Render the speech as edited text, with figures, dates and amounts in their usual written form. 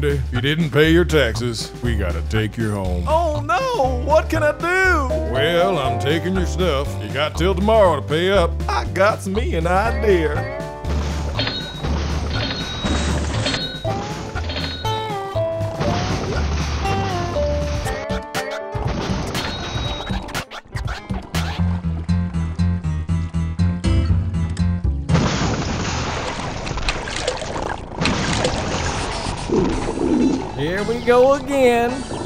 Randy, if you didn't pay your taxes, we gotta take you home. Oh no, what can I do? Well, I'm taking your stuff. You got till tomorrow to pay up. I got me an idea. Here we go again.